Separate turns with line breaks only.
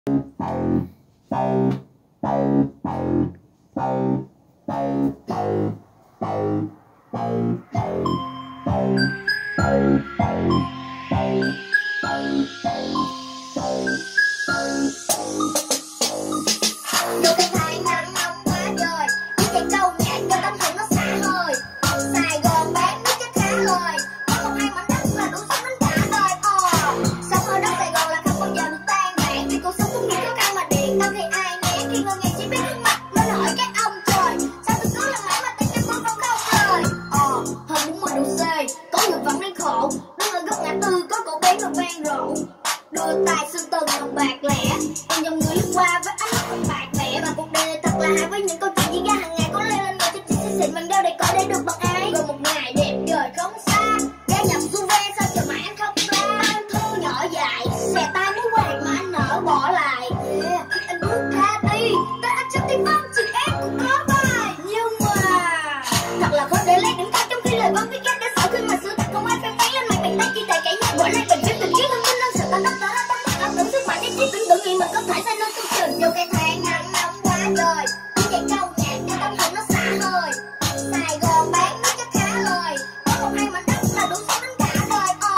Đôi cái thái nắng nóng quá trời, những cái câu nhạc cho tâm hồn nó xả hơi. Sài Gòn bán nước chắc khá lời, có một hai mảnh đất là đủ sống đến cả đời. Sống ở đất Sài Gòn là không bao giờ được tan mạn, vì cuộc sống cũng như có căn mà điện đâu thì ai nghe. Khi ngồi nghe chỉ biết nước mặt nên hỏi cái ông trời, sao tôi cứ lần mãi mà tìm cái phương không lời. Hơn 40 độ C, có người vẫn đang khổ, đứng ở góc ngã tư có cậu bé mà vang rộ. Đôi tay xương tần đồng bạc lẻ, còn dòng người lướt qua với ánh mắt không bạc mẹ. Và cuộc đời thật là hay với những câu chuyện diễn ra hàng ngày, có leo lên ngồi trên chiếc xe xịn bằng đeo đầy cõi để được bậc ai. Rồi một ngày đẹp trời không xa, ghé nhập du ve sao chờ mãi anh không ra. Anh thu nhỏ dài, xẻ tay muốn quạt mà anh nỡ bỏ lại. Khi anh bước ra đi, tay anh chấp tiếng vang chị em cũng có vai. Nhưng mà thật là khó để lấy đỉnh cao trong khi lời vang với các